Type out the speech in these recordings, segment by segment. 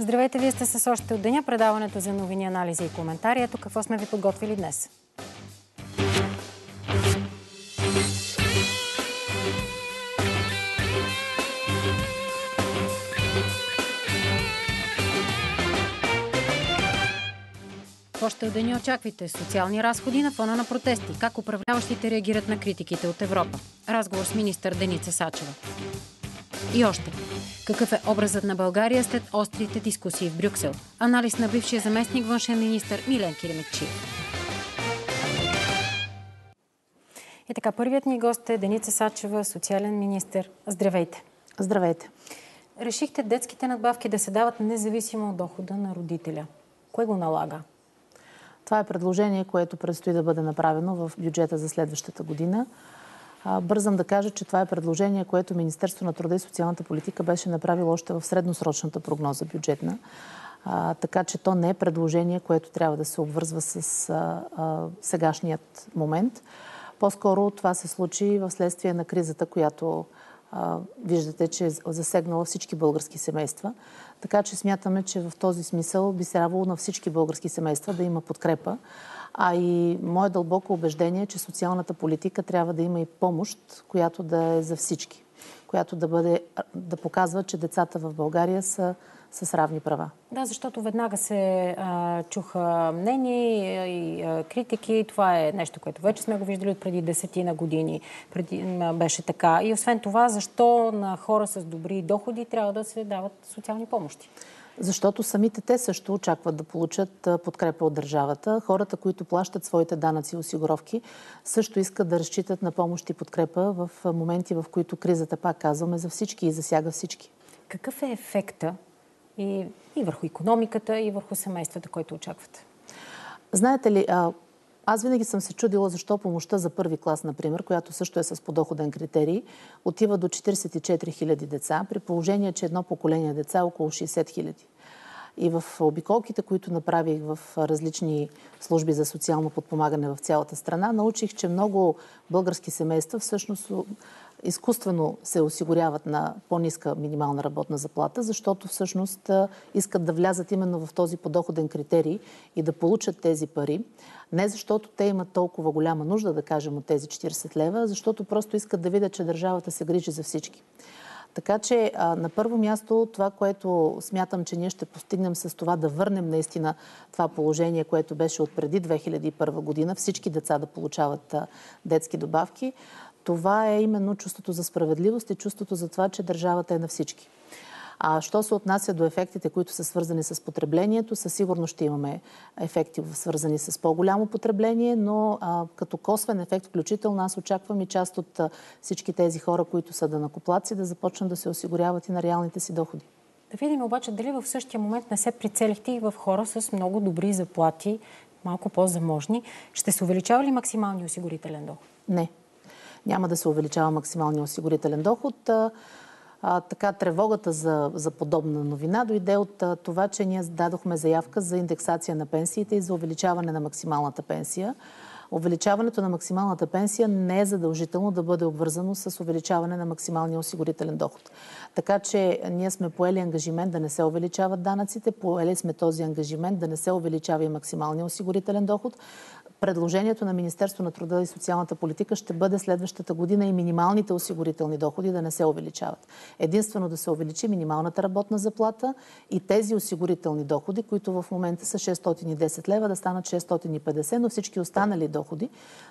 Здравейте, вие сте с още от деня, предаването за новини, анализи и коментари. Ето какво сме ви подготвили днес. Още от деня очаквайте социални разходи на фона на протести. Как управляващите реагират на критиките от Европа. Разговор с министър Деница Сачева. И още. Какъв е образът на България след острите дискусии в Брюксел? Анализ на бившия заместник външен министър Милен Киремекчиев. И така, първият ни гост е Деница Сачева, социален министър. Здравейте! Здравейте! Решихте детските надбавки да се дават независимо от дохода на родителя. Кое го налага? Това е предложение, което предстои да бъде направено в бюджета за следващата година. Бързам да кажа, че това е предложение, което Министерството на труда и социалната политика беше направило още в средносрочната прогноза бюджетна. Така че то не е предложение, което трябва да се обвързва с сегашният момент. По-скоро това се случи в следствие на кризата, която виждате, че е засегнала всички български семейства. Така че смятаме, че в този смисъл би се трябвало на всички български семейства да има подкрепа. А и мое дълбоко убеждение е, че социалната политика трябва да има и помощ, която да е за всички. Която да показва, че децата в България са с равни права. Да, защото веднага се чуха мнения и критики. Това е нещо, което вече сме го виждали от преди 10 години. Беше така. И освен това, защо на хора с добри доходи трябва да се дават социални помощи? Защото самите те също очакват да получат подкрепа от държавата. Хората, които плащат своите данъци и осигуровки, също искат да разчитат на помощ и подкрепа в моменти, в които кризата, пак казваме, за всички и засяга всички. Какъв е ефекта и върху икономиката, и върху семействата, които очаквате? Знаете ли, аз винаги съм се чудила защо помощта за първи клас, например, която също е с подоходен критерий, отива до 44 000 деца, при положение, че едно поколение деца е около 60 000. И в обиколките, които направих в различни служби за социално подпомагане в цялата страна, научих, че много български семейства всъщност изкуствено се осигуряват на по-ниска минимална работна заплата, защото всъщност искат да влязат именно в този подоходен критерий и да получат тези пари. Не защото те имат толкова голяма нужда, да кажем, от тези 40 лева, защото просто искат да видят, че държавата се грижи за всички. Така че на първо място това, което смятам, че ние ще постигнем с това да върнем наистина това положение, което беше от преди 2001 година, всички деца да получават детски добавки, това е именно чувството за справедливост и чувството за това, че държавата е на всички. А що се отнася до ефектите, които са свързани с потреблението, със сигурност ще имаме ефекти свързани с по-голямо потребление, но като косвен ефект, включително аз очаквам и част от всички тези хора, които са данъкоплатци, да започнат да се осигуряват и на реалните си доходи. Да видим обаче дали в същия момент не се прицелихте и в хора с много добри заплати, малко по-заможни. Ще се увеличава ли максималния осигурителен доход? Не. Няма да се увеличава максималния осигурителен доход. Така, тревогата за подобна новина дойде от това, че ние дадохме заявка за индексация на пенсиите и за увеличаване на максималната пенсия. Увеличаването на максималната пенсия не е задължително да бъде обвързано с увеличаване на максималния осигурителен доход. Така че ние сме поели ангажимент да не се увеличават данъците, поели сме този ангажимент да не се увеличава и максималния осигурителен доход. Предложението на Министерство на труда и социалната политика ще бъде следващата година и минималните осигурителни доходи да не се увеличават. Единствено да се увеличи минималната работна заплата и тези осигурителни доходи, които в момента са 610 лева, да станат 650, но всички останали доходи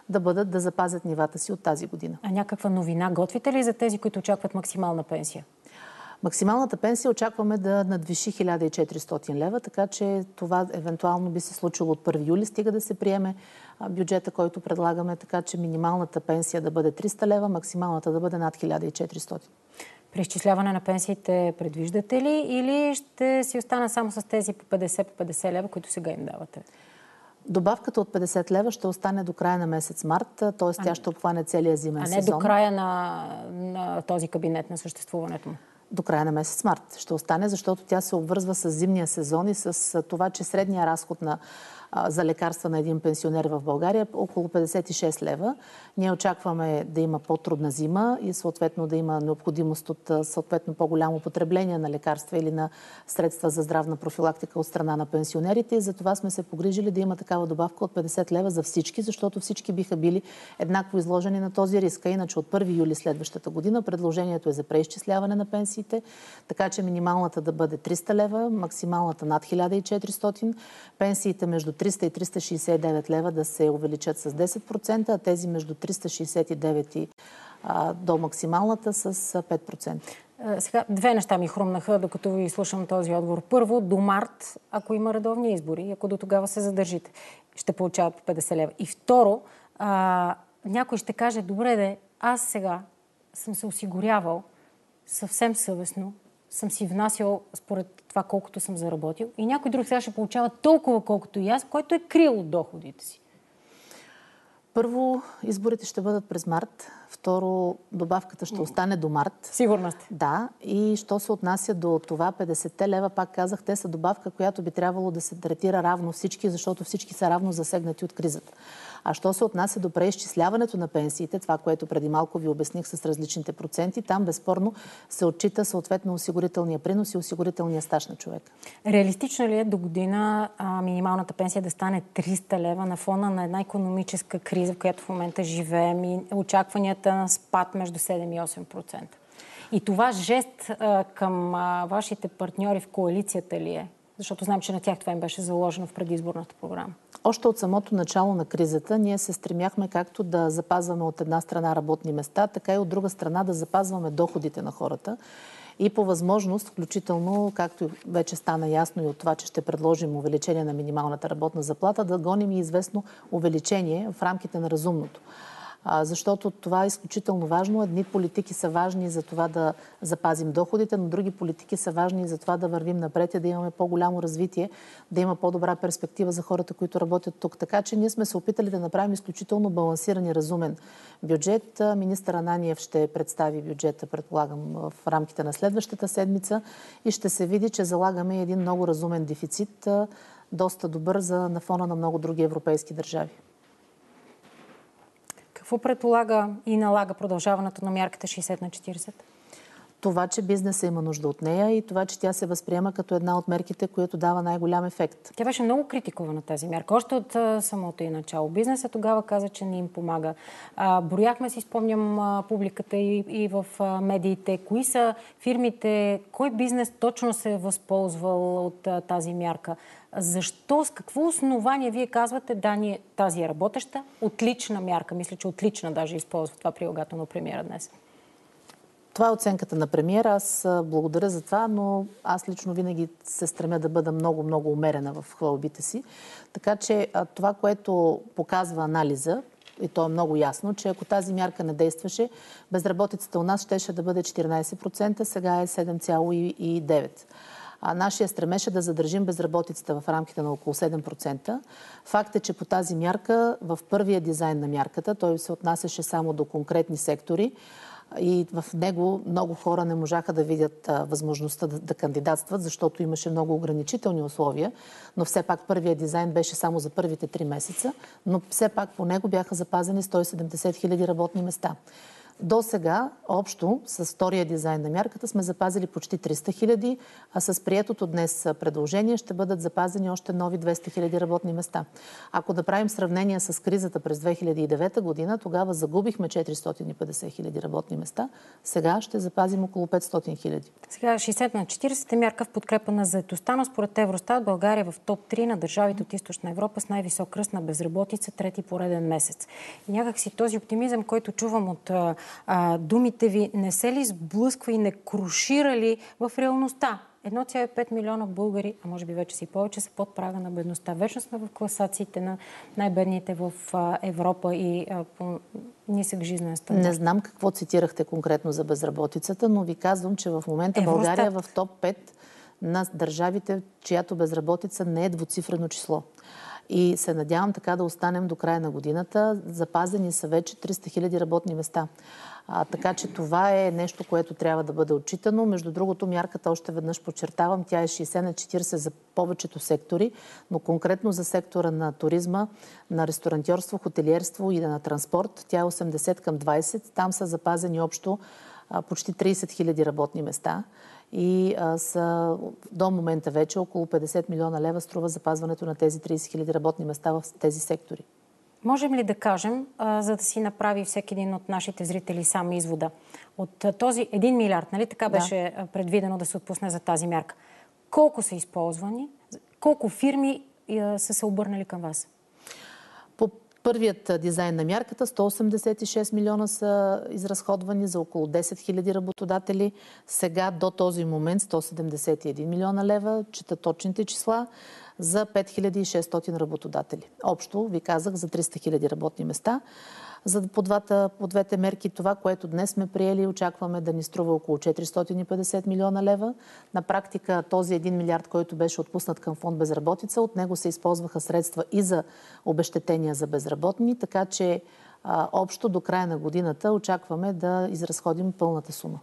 да запазят нивата си от тази година. А някаква новина готвите ли за тези, които очакват максимална пенсия? Максималната пенсия очакваме да надвиши 1400 лева, така че това евентуално би се случило от 1 юли, стига да се приеме бюджета, който предлагаме, така че минималната пенсия да бъде 300 лева, максималната да бъде над 1400. Преизчисляване на пенсиите предвиждате ли или ще си остана само с тези по 50 лева, които сега им давате? Добавката от 50 лева ще остане до края на месец март, т.е. тя ще обхване целия зимен сезон. А не до края на този кабинет на съществуването му? До края на месец март ще остане, защото тя се обвързва с зимния сезон и с това, че средния разход на за лекарства на един пенсионер в България около 56 лева. Ние очакваме да има по-трудна зима и съответно да има необходимост от съответно по-голямо потребление на лекарства или на средства за здравна профилактика от страна на пенсионерите. И за това сме се погрижили да има такава добавка от 50 лева за всички, защото всички биха били еднакво изложени на този риск. Иначе от 1 юли следващата година предложението е за преизчисляване на пенсиите, така че минималната да бъде 300 лева, максималната над 1400, пенсиите между 300 и 369 лева да се увеличат с 10%, а тези между 369 и до максималната с 5%. Сега, две неща ми хрумнаха, докато ви слушам този отговор. Първо, до март, ако има редовни избори, ако до тогава се задържите, ще получават по 50 лева. И второ, някой ще каже, добре де, аз сега съм се осигурявал съвсем съвестно, съм си внасял според това колкото съм заработил и някой друг сега ще получава толкова колкото и аз, който е крил от доходите си. Първо, изборите ще бъдат през март. Второ, добавката ще остане до март. Сигурна сте? Да. И що се отнася до това, 50 лева, пак казах, те са добавка, която би трябвало да се третира равно всички, защото всички са равно засегнати от кризата. А що се отнася до преизчисляването на пенсиите, това, което преди малко ви обясних с различните проценти, там безспорно се отчита съответно осигурителния принос и осигурителния стаж на човека. Реалистично ли е до година минималната пенсия да стане 300 лева на фона на една икономическа криза, в която в момента живеем и очакванията на спад между 7 и 8%? И това жест към вашите партньори в коалицията ли е? Защото знам, че на тях това им беше заложено в предизборната програма. Още от самото начало на кризата ние се стремяхме както да запазваме от една страна работни места, така и от друга страна да запазваме доходите на хората. И по възможност, включително, както вече стана ясно и от това, че ще предложим увеличение на минималната работна заплата, да гоним и известно увеличение в рамките на разумното. Защото това е изключително важно. Едни политики са важни за това да запазим доходите, но други политики са важни за това да вървим напред и да имаме по-голямо развитие, да има по-добра перспектива за хората, които работят тук. Така че ние сме се опитали да направим изключително балансиран и разумен бюджет. Министър Ананиев ще представи бюджета, предполагам, в рамките на следващата седмица и ще се види, че залагаме един много разумен дефицит, доста добър на фона на много други европейски държави. Какво предполага и налага продължаването на мярката 60/40? Това, че бизнесът има нужда от нея и това, че тя се възприема като една от мерките, която дава най-голям ефект. Тя беше много критикувана тази мярка. Още от самото и начало. Бизнесът тогава каза, че не им помага. Брояхме си, спомням, публиката и в медиите. Кои са фирмите, кой бизнес точно се е възползвал от тази мярка? Защо, с какво основание вие казвате, да, тази е работеща, отлична мярка? Мисля, че отлична даже използва това прилагателно премиера днес. Това е оценката на премиера. Аз благодаря за това, но аз лично винаги се стремя да бъда много, много умерена в хвалбите си. Така че това, което показва анализа, и то е много ясно, че ако тази мярка не действаше, безработицата у нас щеше да бъде 14%, сега е 7,9%. Нашия стремеше да задържим безработицата в рамките на около 7%. Факт е, че по тази мярка, в първия дизайн на мярката, той се отнасяше само до конкретни сектори, и в него много хора не можаха да видят възможността да кандидатстват, защото имаше много ограничителни условия, но все пак първият дизайн беше само за първите 3 месеца, но все пак по него бяха запазени 170 хиляди работни места. До сега, общо, с втория дизайн на мярката сме запазили почти 300 хиляди, а с приетото днес предложение ще бъдат запазени още нови 200 хиляди работни места. Ако да правим сравнение с кризата през 2009 година, тогава загубихме 450 хиляди работни места. Сега ще запазим около 500 хиляди. Сега 60/40 е мярка в подкрепа на заетостта, но според Евростат България в топ 3 на държавите от Източна Европа с най-висок ръст на безработица, трети пореден месец. И някак си този оптимизъм, който чувам от думите ви, не се ли сблъсква и не крушира ли в реалността? 1,5 милиона българи, а може би вече си повече, са под прага на бедността. Вечно сме в класациите на най-бедните в Европа и по нисък жизнен стандарт. Не знам какво цитирахте конкретно за безработицата, но ви казвам, че в момента България е в топ 5 на държавите, чиято безработица не е двуцифрено число. И се надявам така да останем до края на годината. Запазени са вече 300 хиляди работни места. Така че това е нещо, което трябва да бъде отчитано. Между другото, мярката, още веднъж подчертавам, тя е 60/40 за повечето сектори, но конкретно за сектора на туризма, на ресторантьорство, хотелиерство и на транспорт, тя е 80/20. Там са запазени общо почти 30 000 работни места и са до момента вече около 50 милиона лева струва запазването на тези 30 000 работни места в тези сектори. Можем ли да кажем, за да си направи всеки един от нашите зрители сам извода, от този 1 милиард, нали така беше предвидено да се отпусне за тази мярка, колко са използвани, колко фирми са се обърнали към вас? По първият дизайн на мярката 186 милиона са изразходвани за около 10 000 работодатели. Сега до този момент 171 милиона лева, чета точните числа, за 5600 работодатели. Общо, ви казах, за 300 000 работни места. По двете мерки това, което днес сме приели, очакваме да ни струва около 450 милиона лева. На практика този 1 милиард, който беше отпуснат към фонд безработица, от него се използваха средства и за обезщетения за безработни, така че общо до края на годината очакваме да изразходим пълната сума.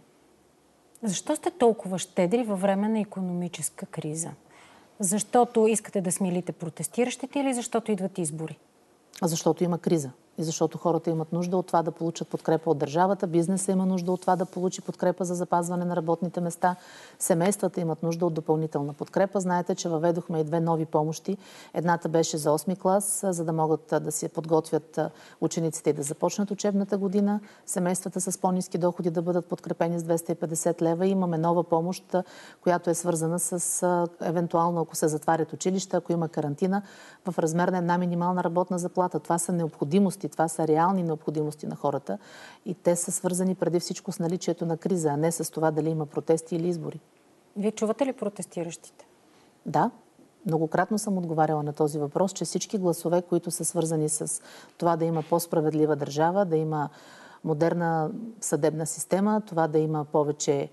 Защо сте толкова щедри във време на икономическа криза? Защото искате да смилите протестиращите или защото идват избори? Защото има криза. И защото хората имат нужда от това да получат подкрепа от държавата, бизнеса има нужда от това да получи подкрепа за запазване на работните места, семействата имат нужда от допълнителна подкрепа. Знаете, че въведохме и 2 нови помощи. Едната беше за 8-ми клас, за да могат да се подготвят учениците и да започнат учебната година. Семействата с по-ниски доходи да бъдат подкрепени с 250 лева. И имаме нова помощ, която е свързана с евентуално, ако се затварят училища, ако има карантина, в размер на една минимална работна заплата. Това са необходимости. Това са реални необходимости на хората и те са свързани преди всичко с наличието на криза, а не с това дали има протести или избори. Вие чувате ли протестиращите? Да. Многократно съм отговаряла на този въпрос, че всички гласове, които са свързани с това да има по-справедлива държава, да има модерна съдебна система, това да има повече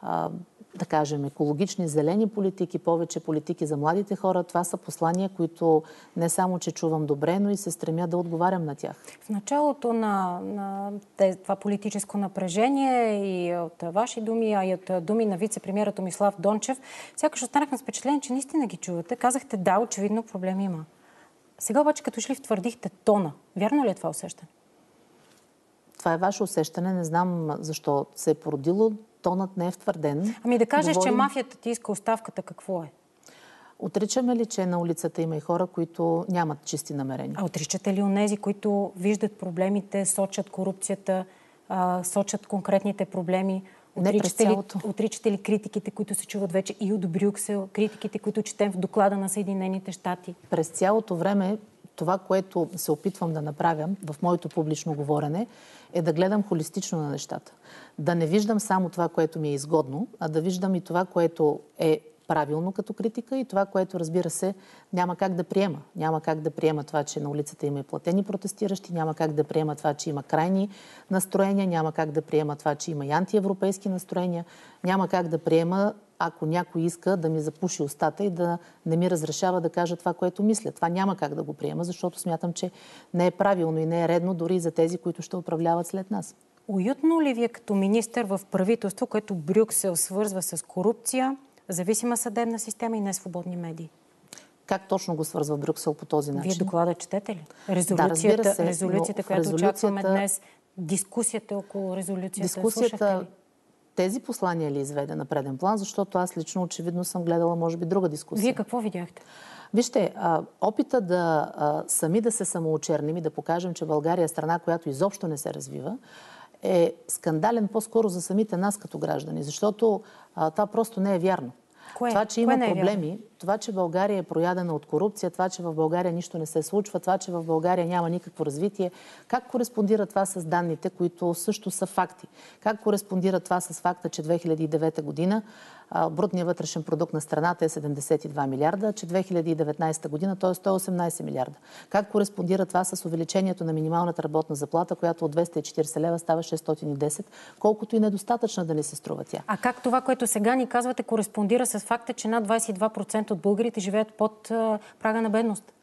да кажем, екологични, зелени политики, повече политики за младите хора. Това са послания, които не само, че чувам добре, но и се стремя да отговарям на тях. В началото на това политическо напрежение и от ваши думи, а и от думи на вице-премиера Томислав Дончев, сякаш останахме с впечатление, че наистина ги чувате. Казахте, да, очевидно проблем има. Сега обаче, като шли втвърдихте тона. Вярно ли е това усещане? Това е ваше усещане. Не знам защо се е породило. Тонът не е втвърден. Ами да кажеш, че мафията ти иска оставката, какво е? Отричаме ли, че на улицата има и хора, които нямат чисти намерения? А отричате ли онези, които виждат проблемите, сочат корупцията, сочат конкретните проблеми? Отричате ли критиките, които се чуват вече и от Брюксел, критиките, които четем в доклада на Съединените щати? През цялото време това, което се опитвам да направя в моето публично говорене, е да гледам холистично на нещата. Да не виждам само това, което ми е изгодно, а да виждам и това, което е правилно като критика и това, което, разбира се, няма как да приема. Няма как да приема това, че на улицата има и платени протестиращи, няма как да приема това, че има крайни настроения, няма как да приема това, че има и антиевропейски настроения, няма как да приема, ако някой иска да ми запуши устата и да не ми разрешава да кажа това, което мисля. Това няма как да го приема, защото смятам, че не е правилно и не е редно дори и за тези, които ще управляват след нас. Уютно ли ви е като министър в правителство, което Брюксел свързва с корупция, зависима съдебна система и несвободни медии? Как точно го свързва Брюксел по този начин? Вие доклада четете ли? Резолюцията, която очакваме днес, дискусията около резолюцията, слушахте ли? Тези послания ли изведе на преден план, защото аз лично очевидно съм гледала, може би, друга дискусия. Вие какво видяхте? Вижте, опита сами да се самоочерним и да покажем, че България е страна, която изобщо не се развива, е скандален по-скоро за самите нас като граждани, защото това просто не е вярно. Това, че има проблеми, това, че България е проядена от корупция, това, че в България нищо не се случва, това, че в България няма никакво развитие, как кореспондира това с данните, които също са факти? Как кореспондира това с факта, че 2009 година брутният вътрешен продукт на страната е 72 милиарда, че 2019 година той е 118 милиарда? Как кореспондира това с увеличението на минималната работна заплата, която от 240 лева става 610, колкото и недостатъчна да ни се струва тя? А как това, което сега ни казвате, кореспондира с факта, че над 22% от българите живеят под прага на бедност?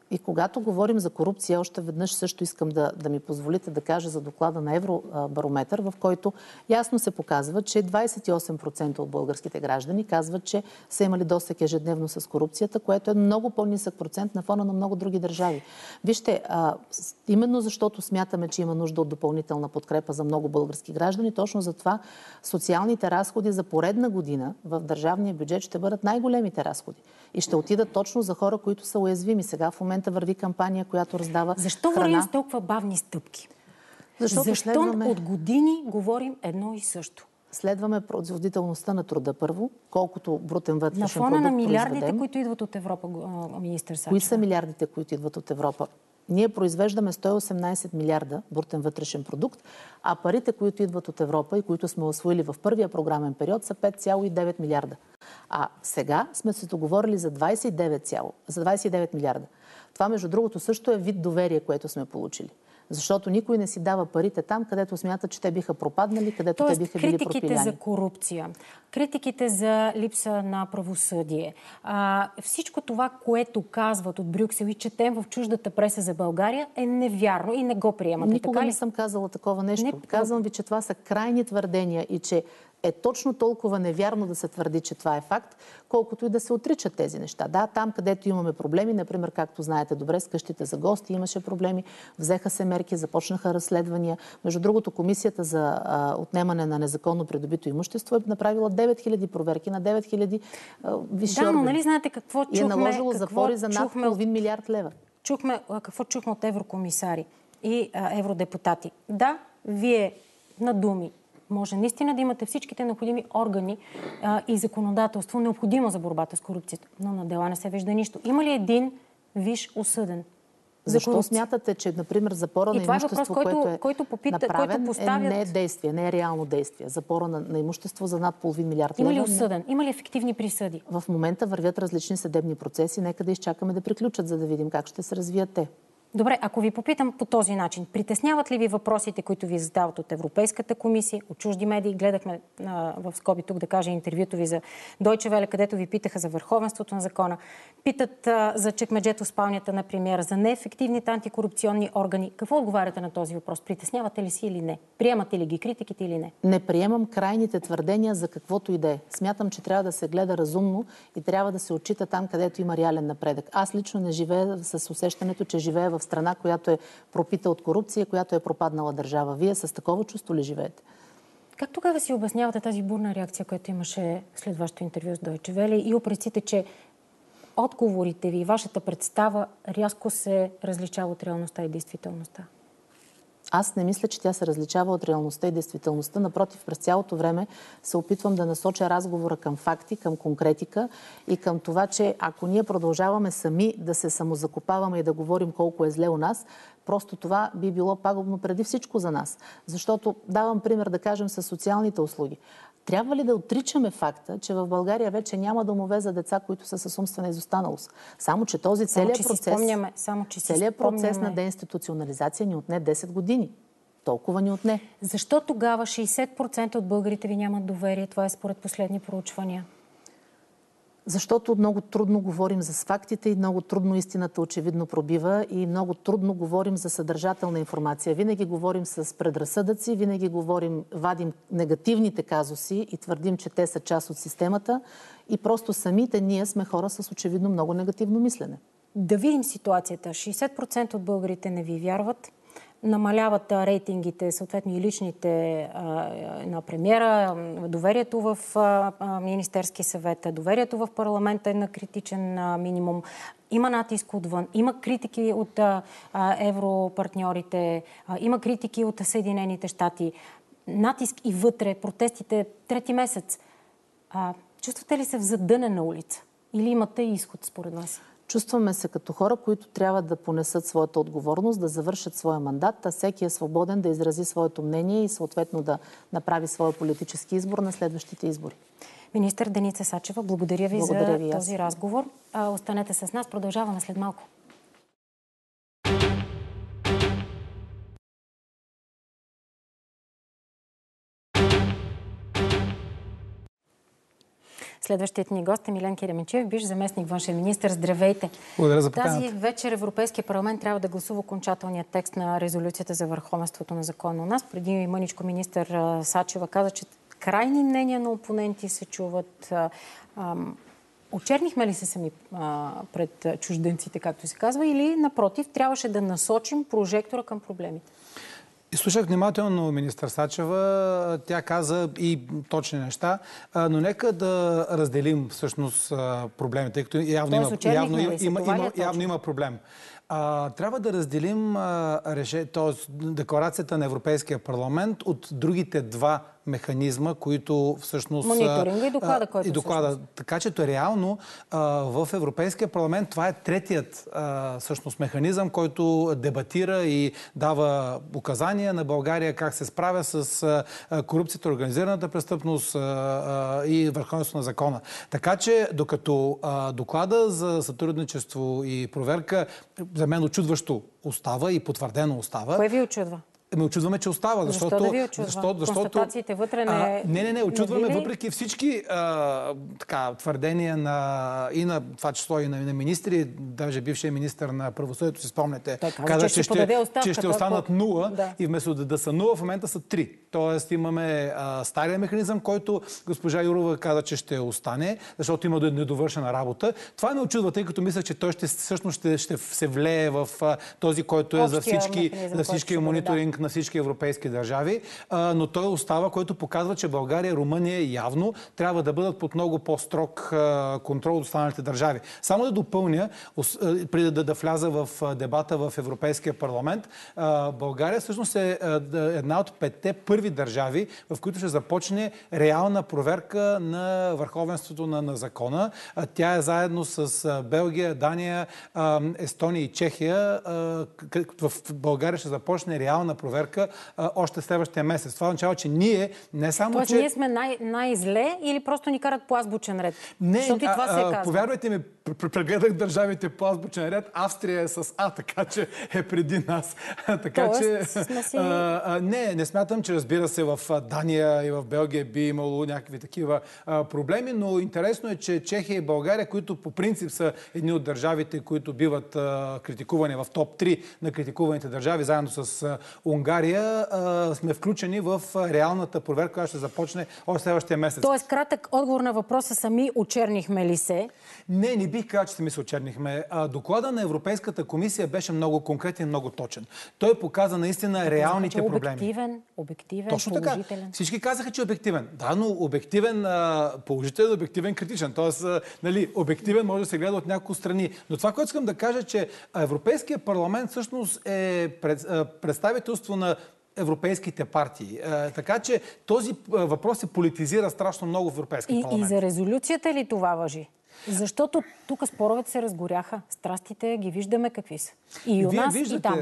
И когато говорим за корупция, още веднъж също искам да ми позволите да кажа за доклада на Евробарометър, в който ясно се показва, че 28% от българските граждани казват, че са имали досег ежедневно с корупцията, което е много по-нисък процент на фона на много други държави. Вижте, именно защото смятаме, че има нужда от допълнителна подкрепа за много български граждани, точно затова социалните разходи за поредна година в държавния бюджет ще бъдат най-големите разходи. И ще отидат точно за хора, които са уязвими. Сега в момента върви кампания, която раздава Защо храна. вървим с толкова бавни стъпки? Защо от години говорим едно и също? Следваме производителността на труда първо, колкото брутен вътрешен продукт произведем. На фона на милиардите, произведем. които идват от Европа, министър Сачева. Кои са милиардите, които идват от Европа? Ние произвеждаме 118 милиарда брутен вътрешен продукт, а парите, които идват от Европа и които сме освоили в първия програмен период, са 5,9 милиарда. А сега сме се договорили за 29 милиарда. Това, между другото, също е вид доверие, което сме получили. Защото никой не си дава парите там, където смята, че те биха пропаднали, където те биха били пропиляни. Критиките за корупция, критиките за липса на правосъдие, всичко това, което казват от Брюксел и четем в чуждата преса за България, е невярно и не го приемате. Никога не съм казала такова нещо. Казвам ви, че това са крайни твърдения и че е точно толкова невярно да се твърди, че това е факт, колкото и да се отричат тези неща. Да, там, където имаме проблеми, например, както знаете добре, с къщите за гости имаше проблеми, взеха се мерки, започнаха разследвания. Между другото, Комисията за отнемане на незаконно придобито имущество е направила 9000 проверки на 9000 висши органи. Да, но нали знаете какво чухме? И е наложило запори за над половин милиард лева. Какво чухме от еврокомисари и евродепутати? Да, вие на думи може наистина да имате всичките необходими органи и законодателство, необходимо за борбата с корупцията. Но на дела не се вижда нищо. Има ли един виж осъден? Защо смятате, че, например, запора на имущество, което е направен, не е действие, не е реално действие? Запора на имущество за над половин милиард лева. Има ли осъден? Има ли ефективни присъди? В момента вървят различни съдебни процеси. Нека да изчакаме да приключат, за да видим как ще се развият те. Добре, ако ви попитам по този начин, притесняват ли ви въпросите, които ви задават от Европейската комисия, от чужди медии? Гледахме в скоби тук, да кажа, интервюто ви за Deutsche Welle, където ви питаха за върховенството на закона. Питат за чекмеджето в спалнята на премиера, за неефективните антикорупционни органи. Какво отговаряте на този въпрос? Притеснявате ли си или не? Приемате ли ги критиките или не? Не приемам крайните твърдения за каквото и да е. Смятам, че трябва да се гледа разумно и трябва да се отчита там, където има реален напредък. Аз лично не живея с усещането, че живея в страна, която е пропита от корупция, която е пропаднала държава. Вие с такова чувство ли живеете? Как тогава си обяснявате тази бурна реакция, която имаше след вашето интервю с Deutsche Welle и упреците, че отговорите ви и вашата представа рязко се различава от реалността и действителността? Аз не мисля, че тя се различава от реалността и действителността. Напротив, през цялото време се опитвам да насоча разговора към факти, към конкретика и към това, че ако ние продължаваме сами да се самозакопаваме и да говорим колко е зле у нас, просто това би било пагубно преди всичко за нас. Защото, давам пример да кажем с социалните услуги. Трябва ли да отричаме факта, че в България вече няма домове за деца, които са с умствена изостаналост? Само, че този целият процес на деинституционализация ни отне 10 години. Толкова ни отне. Защо тогава 60% от българите ви нямат доверие? Това е според последни проучвания. Защото много трудно говорим за фактите и много трудно истината очевидно пробива и много трудно говорим за съдържателна информация. Винаги говорим с предразсъдъци, винаги вадим негативните казуси и твърдим, че те са част от системата и просто самите ние сме хора с очевидно много негативно мислене. Да видим ситуацията. 60% от българите не ви вярват. Намаляват рейтингите, съответно и личните на премиера, доверието в Министерски съвет, доверието в парламента е на критичен минимум. Има натиск отвън, има критики от европартньорите, има критики от Съединените щати. Натиск и вътре, протестите трети месец. Чувствате ли се в задънена улица? Или имате изход според вас? Чувстваме се като хора, които трябва да понесат своята отговорност, да завършат своя мандат, а всеки е свободен да изрази своето мнение и съответно да направи своя политически избор на следващите избори. Министър Деница Сачева, благодаря ви за този разговор. Останете с нас, продължаваме след малко. Следващият ни гост е Милен Кеременчиев, бивш заместник външен министър. Здравейте! Благодаря за поканата. Тази вечер Европейския парламент трябва да гласува окончателния текст на резолюцията за върховенството на закона у нас. Преди мъничко министър Сачева каза, че крайни мнения на опоненти се чуват. Очернихме ли се сами пред чужденците, както се казва, или напротив, трябваше да насочим прожектора към проблемите? Слушах внимателно министър Сачева. Тя каза и точни неща, но нека да разделим всъщност проблемите, тъй като явно има проблем. Трябва да разделим декларацията на Европейския парламент от другите два механизма, които всъщност... Мониторинга и доклада, който доклада. Така че реално в Европейския парламент това е третият всъщност механизъм, който дебатира и дава указания на България как се справя с корупцията, организираната престъпност и върховенството на закона. Така че докато доклада за сътрудничество и проверка за мен очудващо остава и потвърдено остава. Кое ви очудва? Очудваме, че остава. Защо да ви очудва? Констатациите вътре не. Очудваме въпреки всички твърдения и на това число и на министри, даже бившия министър на правосъдието, си спомняте, каза, че ще останат 0 и вместо да са 0, в момента са 3. Тоест имаме стария механизъм, който госпожа Юрова каза, че ще остане, защото има недовършена работа. Това не очудва, тъй като мисля, че той ще се влее в този, който е за всички мониторинг на всички европейски държави, но той остава, който показва, че България и Румъния явно трябва да бъдат под много по-строг контрол от останалите държави. Само да допълня, преди да вляза в дебата в Европейския парламент, България всъщност е една от 5-те първи държави, в които ще започне реална проверка на върховенството на закона. Тя е заедно с Белгия, Дания, Естония и Чехия. В България ще започне реална проверка още следващия месец. Това означава, че ние не само... Тоест, ние сме най-зле или просто ни карат по азбучен ред? Не, защото и това се казва. Повярвайте ми, прегледах държавите по азбучен ред. Австрия е с А, така че е преди нас. Така че... Не смятам, че разбира се в Дания и в Белгия би имало някакви такива проблеми, но интересно е, че Чехия и България, които по принцип са едни от държавите, които биват критикувани в топ 3 на критикуваните държави, заедно с Унгария, сме включени в реалната проверка, която ще започне още следващия месец. Тоест, кратък отговор на въпроса: сами очернихме ли се? Не бих казал, че сами се очернихме. Доклада на Европейската комисия беше много конкретен, много точен. Той показа наистина реалните проблеми. Обективен, точно положителен. Така. Всички казаха, че е обективен. Да, но обективен положителен, обективен критичен. Тоест, обективен може да се гледа от няколко страни. Но това, което искам да кажа, че Европейския парламент всъщност е представителство на европейските партии. Така че този въпрос се политизира страшно много в Европейския парламент. И за резолюцията ли това важи? Защото тук споровете се разгоряха. Страстите ги виждаме какви са. И у нас, виждате, и там.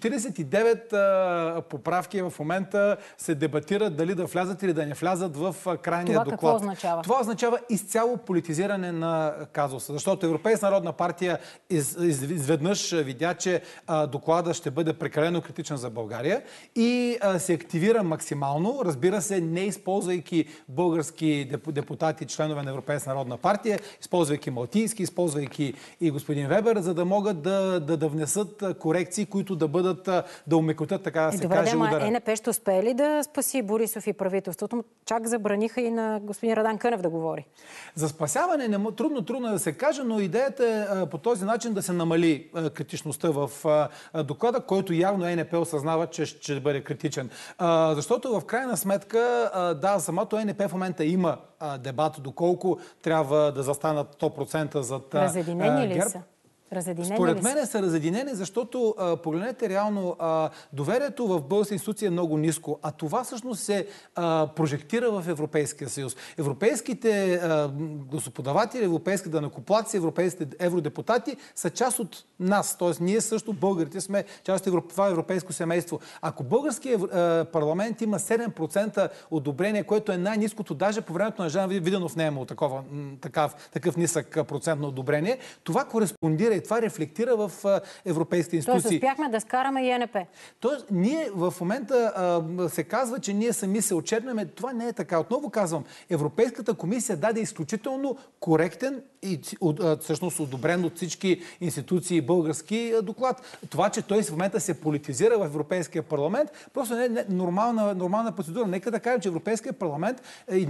49 поправки в момента се дебатират дали да влязат или да не влязат в крайния доклад. Това какво означава? Това означава изцяло политизиране на казуса. Защото Европейска народна партия изведнъж видя, че докладът ще бъде прекалено критичен за България и се активира максимално, разбира се, не използвайки български депутати, членове на Европейска народна партия, използвайки малтийски, използвайки и господин Вебер, за да могат да внесат корекции, които да умекотят, така да се каже, удара. ЕНП ще успее ли да спаси Борисов и правителството? Чак забраниха и на господин Радан Кънев да говори. За спасяване трудно да се каже, но идеята е по този начин да се намали критичността в доклада, който явно ЕНП осъзнава, че ще бъде критичен. Защото в крайна сметка, самото ЕНП в момента има дебат доколко трябва да застанат 100% зад Разединени ли ГЕРБ. са? Според мен са разединени, защото погледнете реално, доверието в българска институция е много ниско, а това всъщност се прожектира в Европейския съюз. Европейските гласоподаватели, европейски данъкоплатци, европейските евродепутати са част от нас. Тоест ние също, българите, сме част от това европейско семейство. Ако българският парламент има 7% одобрение, което е най-ниското, даже по времето на Жан Виденов не е имало такъв нисък процент на одобрение, това кореспондира това рефлектира в европейските институции. Тоест успяхме да скараме и ЕНП. Тоест, ние в момента се казва, че ние сами се очерняме. Това не е така. Отново казвам, Европейската комисия даде изключително коректен и всъщност одобрен от всички институции български доклад. Това, че той в момента се политизира в Европейския парламент, просто не е нормална процедура. Нека да кажем, че Европейския парламент и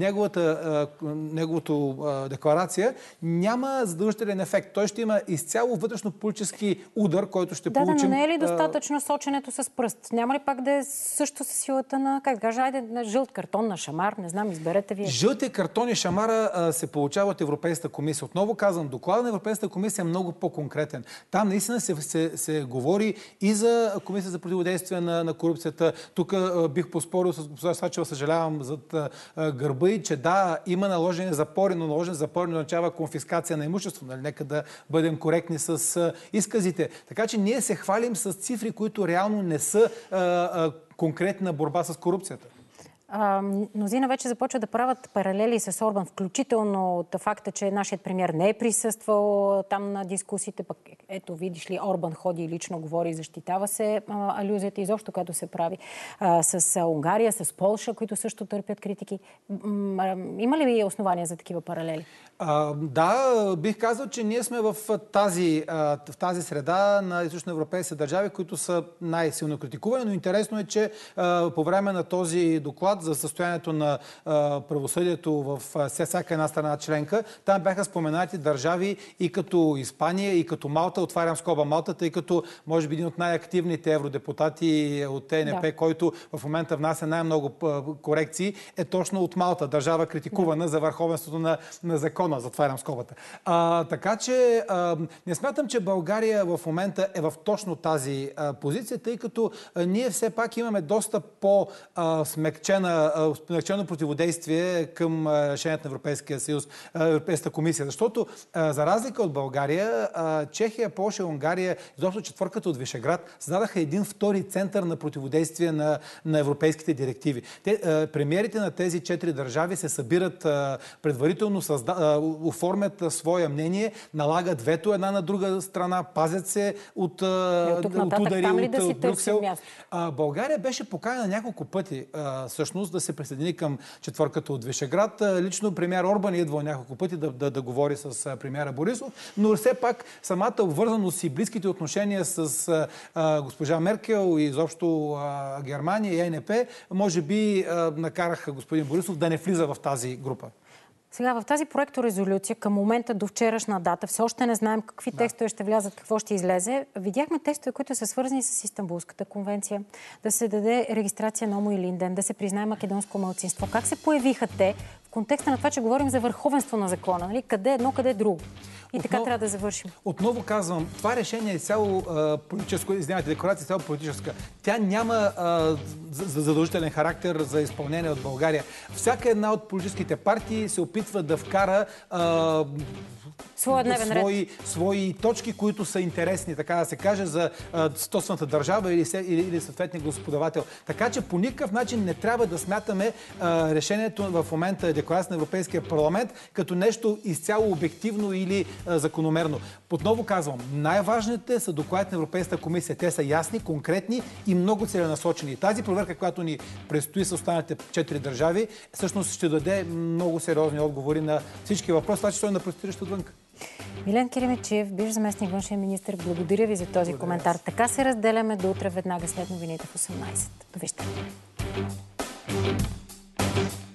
неговото декларация няма задължителен ефект. Той ще има изцяло вътрешно-политически удар, който ще получим. Да, но не е ли достатъчно соченето с пръст? Няма ли пак да е също със силата на, как да кажа, на жълт картон, на шамар? Не знам, изберете вие. Жълтия картон и шамара се получава от Европейската комисия. Отново казвам, докладът на Европейската комисия е много по-конкретен. Там наистина се говори и за комисия за противодействие на корупцията. Тук бих поспорил с госпожа Сачева, съжалявам зад гърба и, че да, има наложени запори, но наложени запори не означава конфискация на имущество. Нали? Нека да бъдем коректни с изказите. Така че ние се хвалим с цифри, които реално не са конкретна борба с корупцията. Мнозина вече започва да правят паралели с Орбан, включително от факта, че нашият премиер не е присъствал там на дискусиите, пък ето видиш ли, Орбан ходи и лично говори и защитава се алюзията изобщо, която се прави с Унгария, с Полша, които също търпят критики. Има ли основания за такива паралели? Да, бих казал, че ние сме в тази среда на източноевропейски държави, които са най-силно критикувани, но интересно е, че по време на този доклад за състоянието на правосъдието в всяка една страна членка, там бяха споменати държави и като Испания, и като Малта, отварям скоба Малта, тъй като може би един от най-активните евродепутати от ЕНП, който в момента внася най-много корекции, е точно от Малта, държава критикувана за върховенството на закона. Затварям скобата. Така че не смятам, че България в момента е в точно тази позиция, тъй като ние все пак имаме доста по-смекчено противодействие към решението на Европейския съюз, Европейската комисия. Защото за разлика от България, Чехия, Полша и Унгария, изобщо четвърката от Вишеград, създадаха един втори център на противодействие на европейските директиви. Премиерите на тези 4 държави се събират предварително, оформят своя мнение, налагат вето една на друга страна, пазят се от удари от Брюксел. България беше поканена няколко пъти всъщност да се присъедини към четвърката от Вишеград. Лично премиер Орбан идва няколко пъти да говори с премиера Борисов, но все пак самата обвързаност и близките отношения с госпожа Меркел и изобщо Германия и ЕНП може би накараха господин Борисов да не влиза в тази група. Сега в тази проекторезолюция към момента до вчерашна дата все още не знаем какви текстове ще влязат, какво ще излезе. Видяхме текстове, които са свързани с Истанбулската конвенция, да се даде регистрация на Омо и Линден, да се признае македонско малцинство. Как се появиха те в контекста на това, че говорим за върховенство на закона? Нали? Къде е едно, къде е друго? И така трябва да завършим. Отново казвам, това решение е цяло политическо, извинявайте, декларация е цяло политическа. Тя няма задължителен характер за изпълнение от България. Всяка една от политическите партии се опитва да вкара свои точки, които са интересни, така да се каже, за собствената държава или съответния господавател. Така че по никакъв начин не трябва да смятаме решението в момента декларация на Европейския парламент като нещо изцяло обективно или закономерно. Отново казвам, най-важните са докладите на Европейската комисия. Те са ясни, конкретни и много целенасочени. Тази проверка, която ни предстои с останалите 4 държави, всъщност ще даде много сериозни отговори на всички въпроси, това че на протестиращи отвън. Милен Киремечиев, бивш заместник външен министър, благодаря ви за този коментар. Така се разделяме до утре веднага след новините в 18. Довиждане.